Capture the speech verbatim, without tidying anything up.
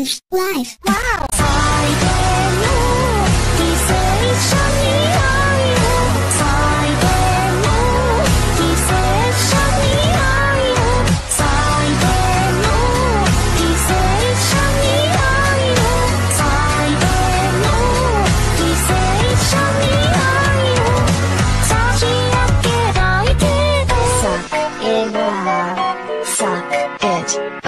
life, life, wow! 最低の犠牲者に愛を最低の犠牲者に愛を最低の犠牲者に愛を最低の犠牲者に愛を差し上げたいけど Suck it love, suck it